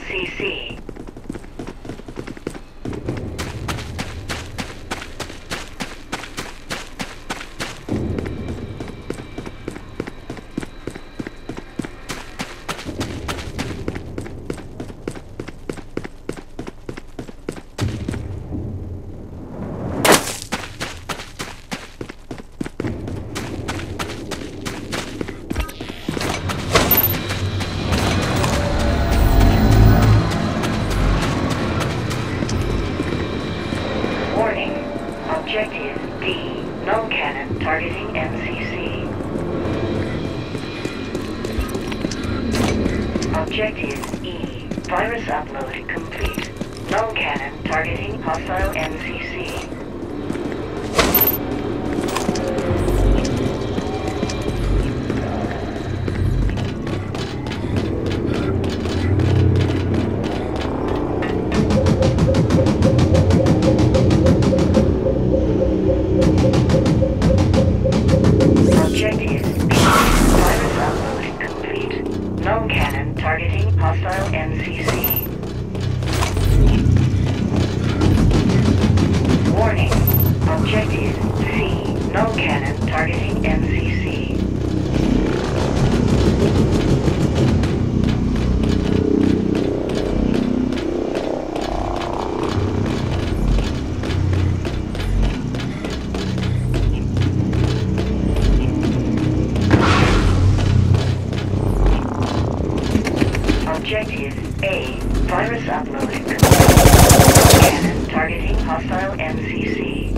MCC. Objective D, null cannon targeting MCC. Objective E, virus upload complete. Null cannon targeting hostile MCC. Targeting hostile MCC. Warning. Objective C. Null cannon targeting MCC. Objective A. Virus upload complete. Cannon targeting hostile MCC.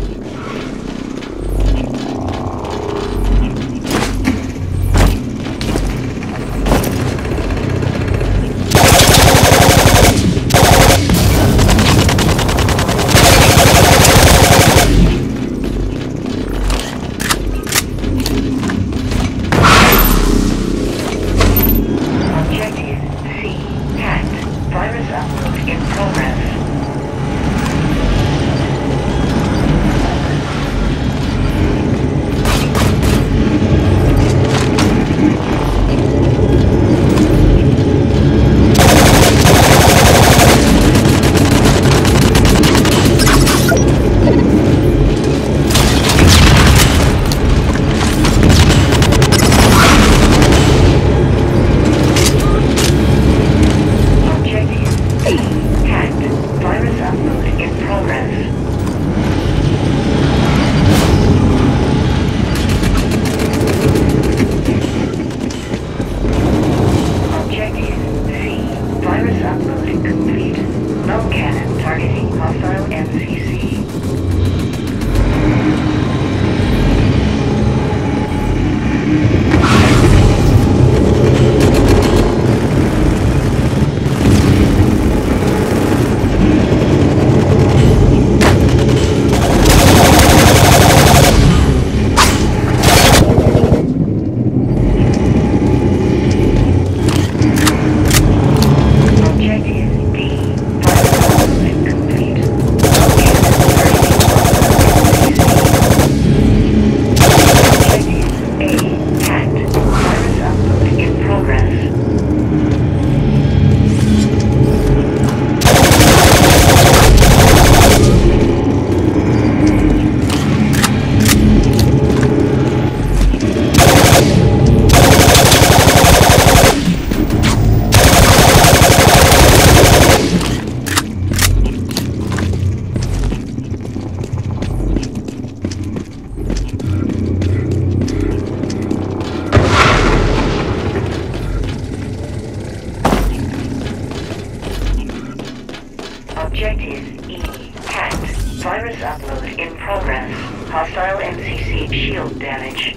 Objective E. Hacked. Virus upload in progress. Hostile MCC shield damage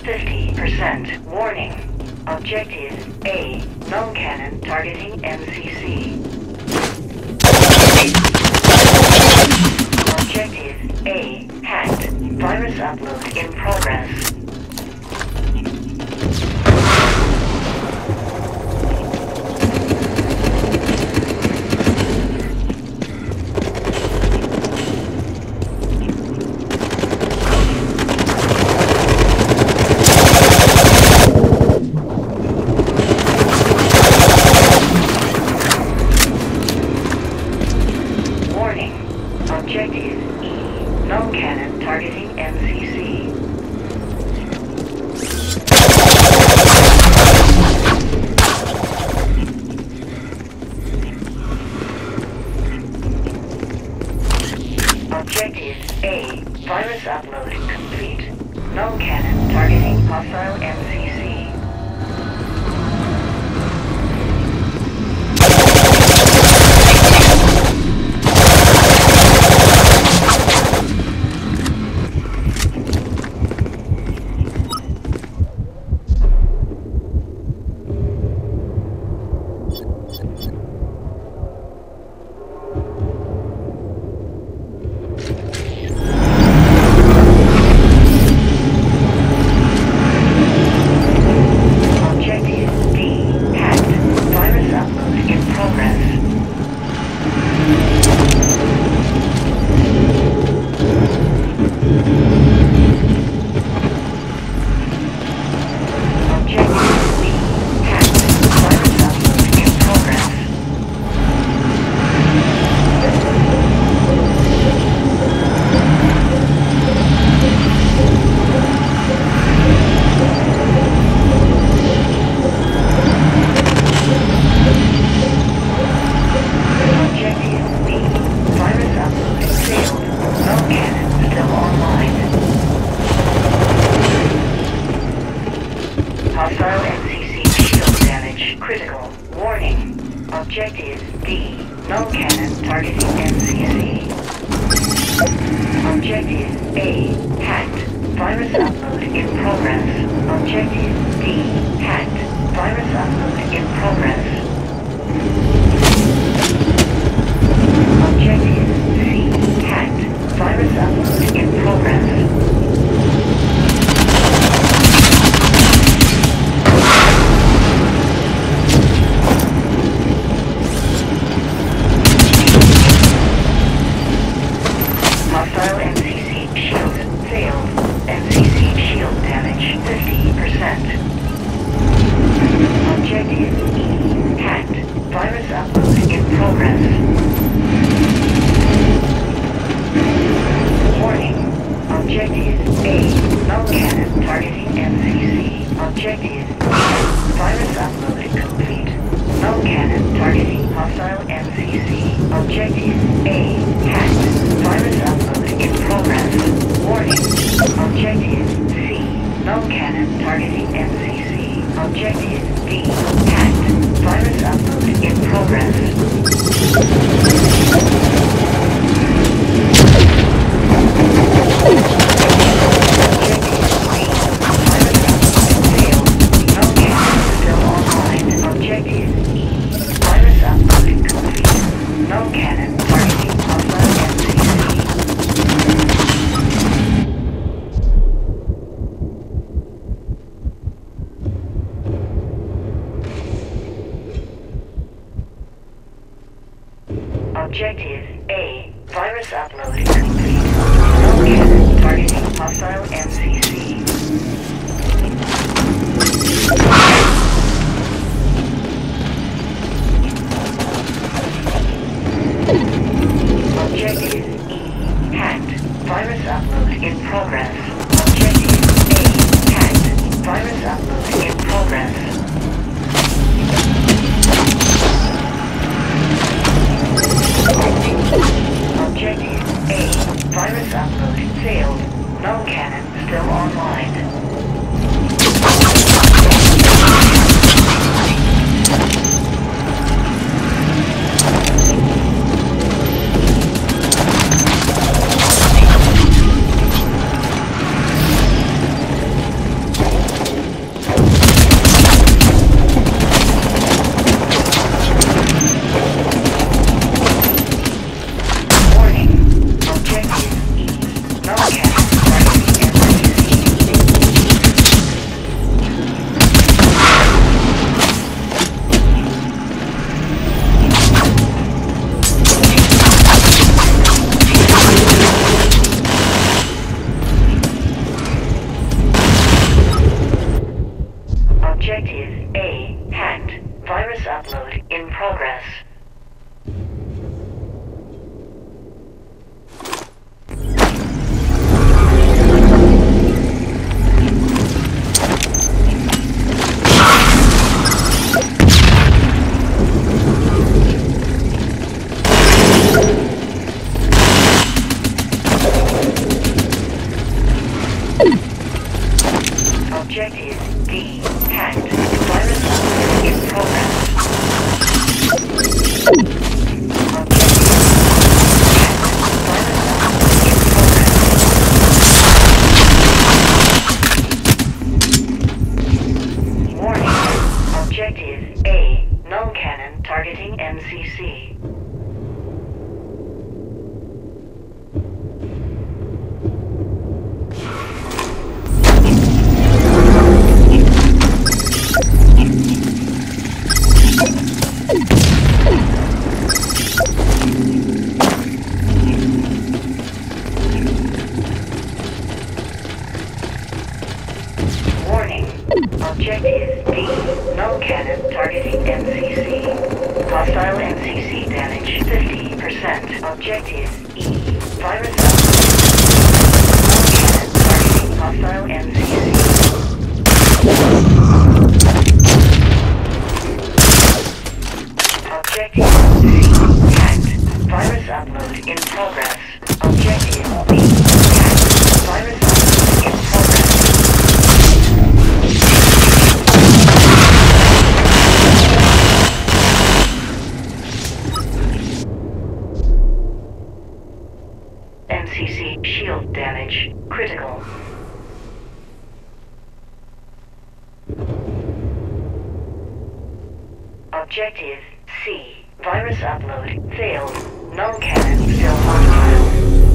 50%. Warning. Objective A. Null cannon targeting MCC. Objective A. Hacked. Virus upload in progress. Objective E. Null cannon targeting MCC. Objective A. Virus upload complete. Null cannon targeting hostile MCC. Hostile MCC shield damage critical. Warning. Objective D. Null cannon targeting MCC. Objective A. Hacked. Virus upload in progress. Objective D. Hacked. Virus upload in progress. Objective C. Hacked. Virus upload in progress. Hostile MCC shield failed. MCC shield damage 50%. Objective E. Hacked. Virus upload in progress. Warning. Objective A. Null cannon targeting MCC. Objective E. Virus upload complete. Null cannon targeting hostile MCC. Objective A. Hacked. Virus upload in progress. Warning. Objective C. Null cannon targeting MCC. Objective D. Hacked. Virus upload in progress. Objective A. Virus upload complete. Null cannon targeting hostile MCC. Objective E. Hacked. Virus upload in progress. Objective A. Hacked. Virus upload in progress. Objective A. Virus upload failed. Null cannon still online. Objective E. Virus upload. Null cannon targeting hostile MCC. Objective C. Hacked. Virus upload in progress. Objective B. Hacked. Virus upload in progress. MCC shield damage critical. Objective C. Virus upload failed. Null cannon still hostile.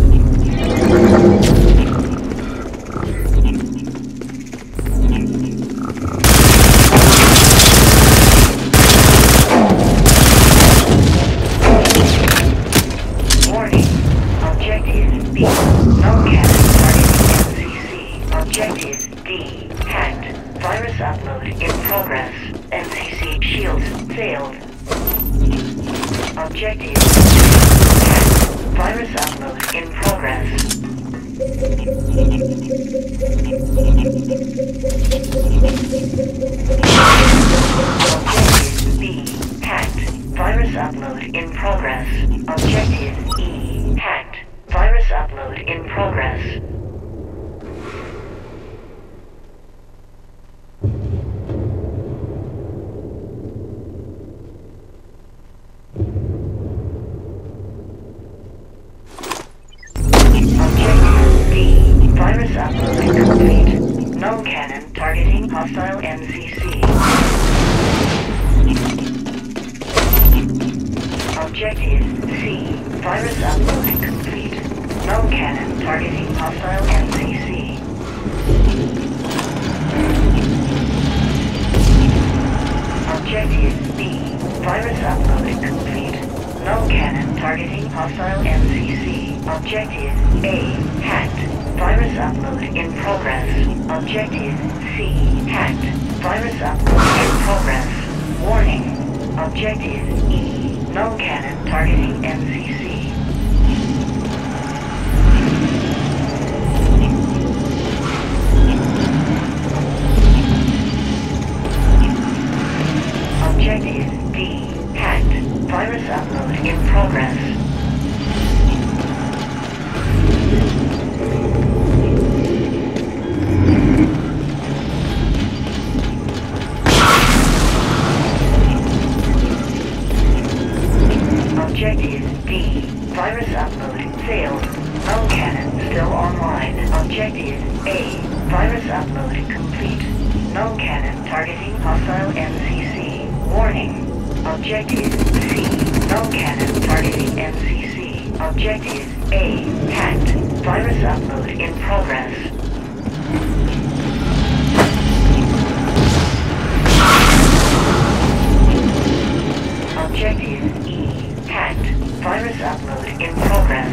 Warning. Objective B. Null cannon targeting MCC. Objective D. Hacked. Virus upload in progress. MCC shield failed. Objective hacked. Virus upload in progress. Objective B. Hacked. Virus upload in progress. Objective E. Hacked. Virus upload in progress. Objective B. Virus upload complete. Null cannon targeting hostile MCC. Objective C. Virus upload complete. Null cannon targeting hostile MCC. Objective B. Virus upload complete. Null cannon targeting hostile MCC. Objective A. Hacked. Virus upload in progress. Objective C. Hacked. Virus upload in progress. Warning. Objective E. Null cannon targeting MCC. Objective D. Hacked. Virus upload in progress. Objective D. Virus upload failed. Null cannon still online. Objective A. Virus upload complete. Null cannon targeting hostile MCC. Warning. Objective C. Null cannon targeting MCC. Objective A. Hacked. Virus upload in progress. Objective E. Hacked. Virus upload in progress.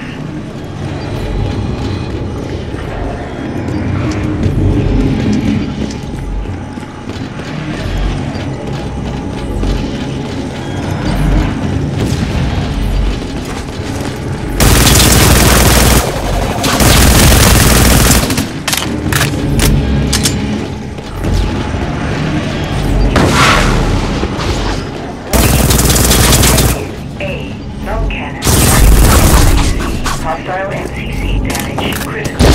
Hostile MCC damage critical.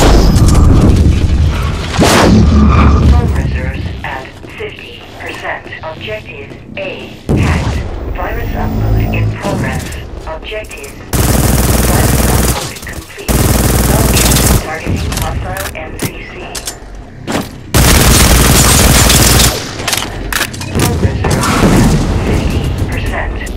Phone reserves at 50%. Objective A. Hacked. Virus upload in progress. Objective. Virus upload complete. Null cannon targeting hostile MCC. Phone reserves at 50%.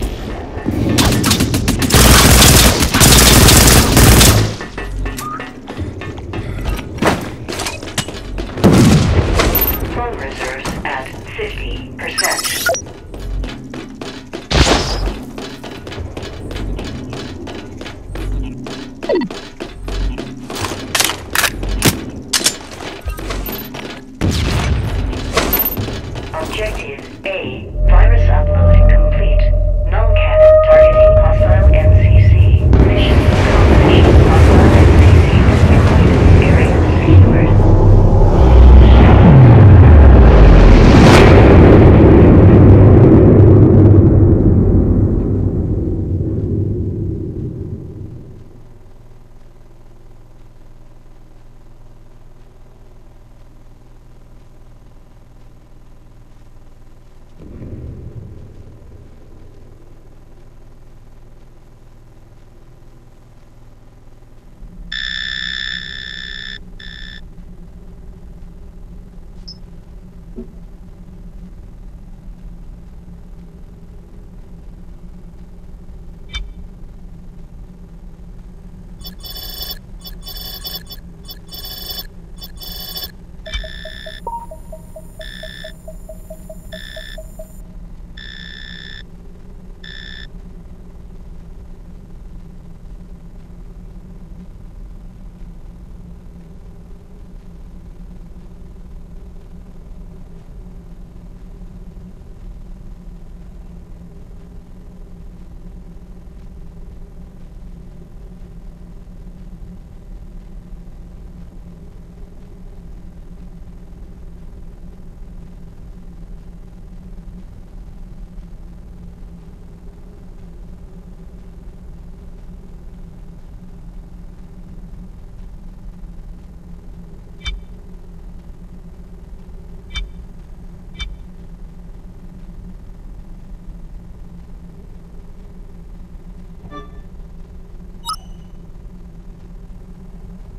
Phone reserves at 50%. Objective A. Virus upload complete. Null cannon targeting hostile MCC. Mission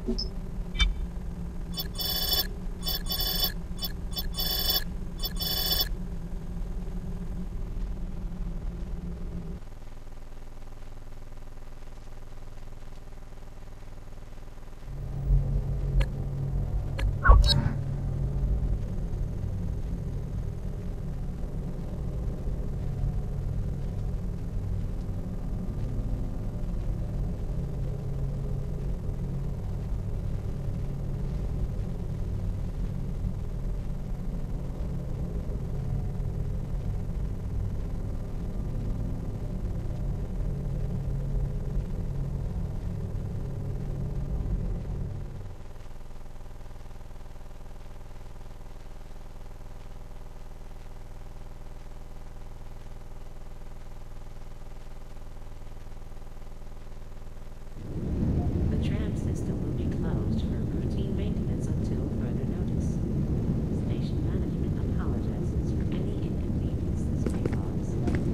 The tram system will be closed for routine maintenance until further notice. Station management apologizes for any inconvenience this may cause.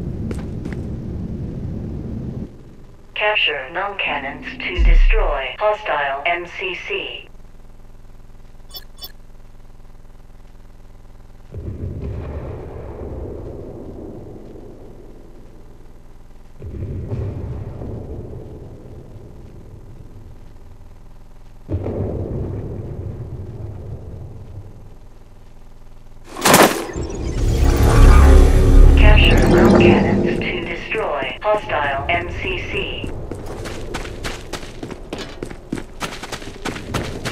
Capture null cannons to destroy hostile MCC. Capture null cannons to destroy hostile MCC.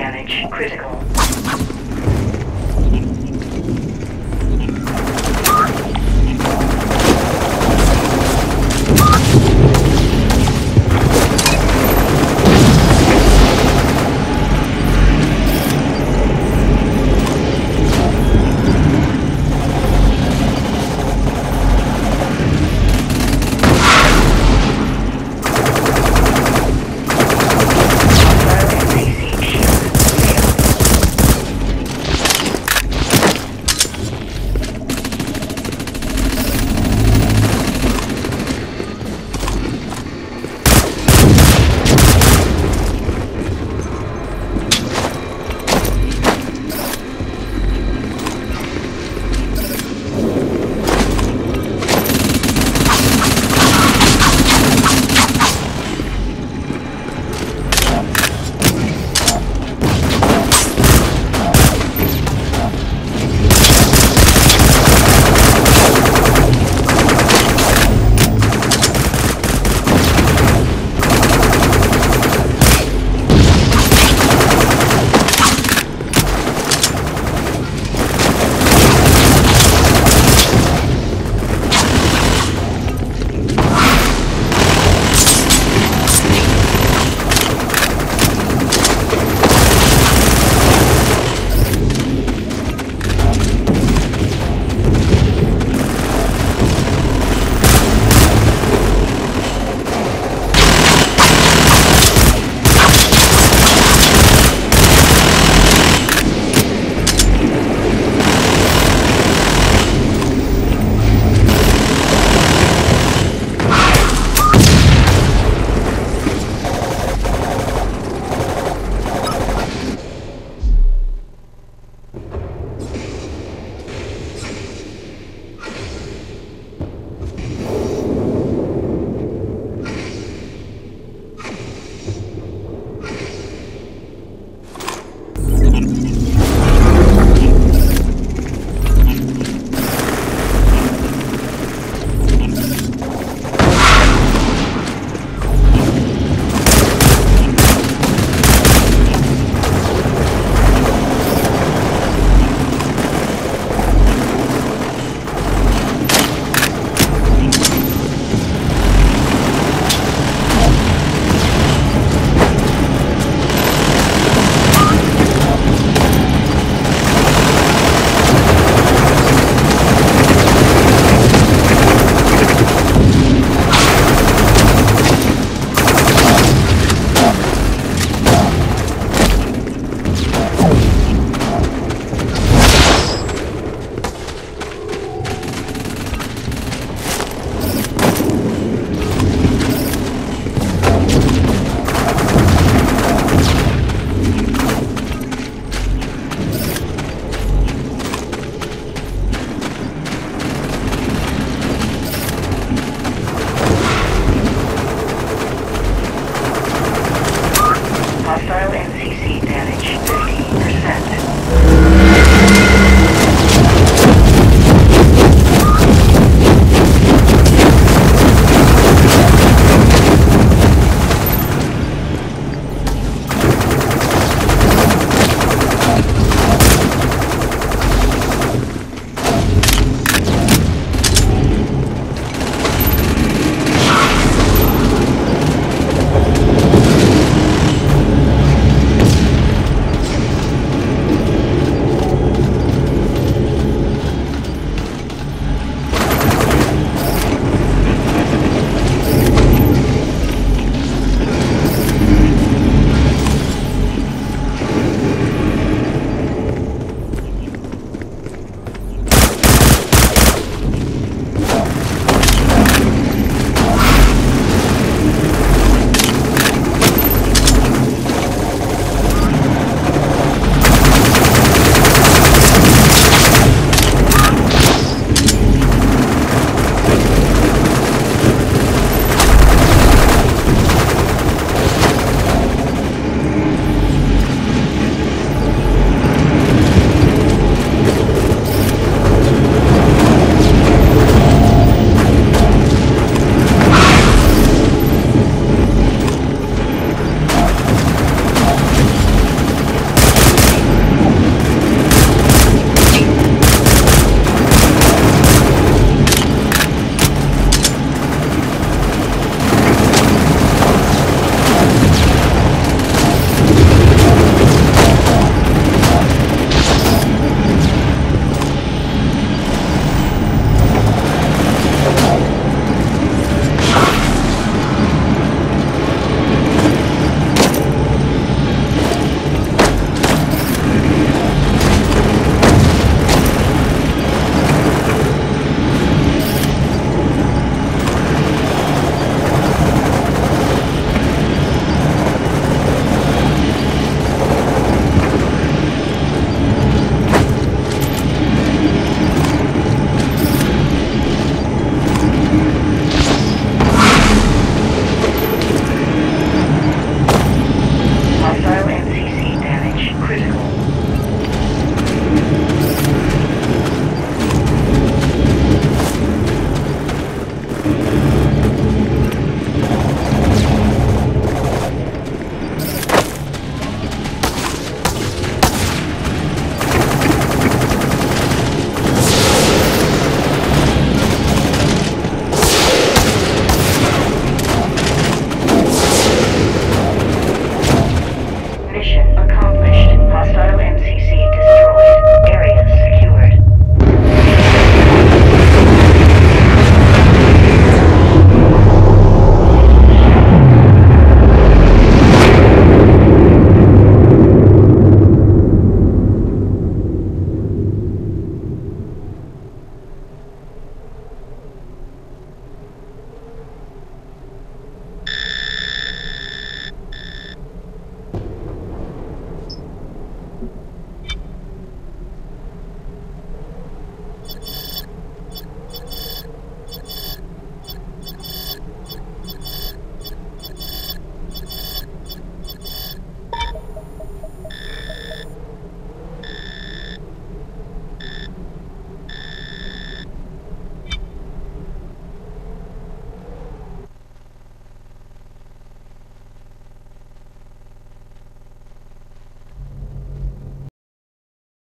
damage critical.